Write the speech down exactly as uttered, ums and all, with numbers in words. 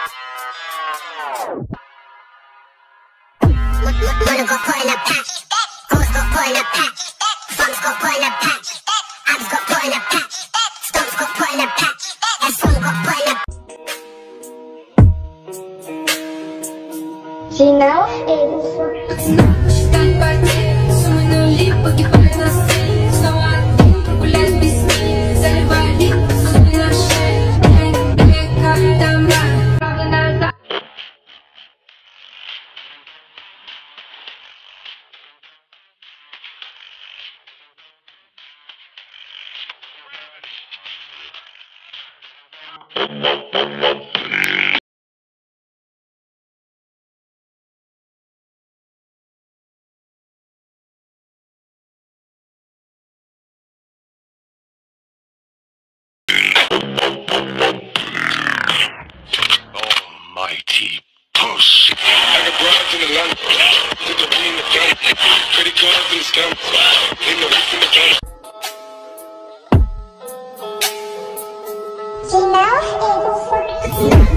Money go pour in a patch, hoes go pour in a patch, funds go pour in a patch, abs go pour in a patch, stones go pour in a patch, and phone go pour in a. Final Edison. Almighty push. I got broads in Atlanta, put the weed in the front, credit cards in the scam, ain't no roof in the front. Final Edison.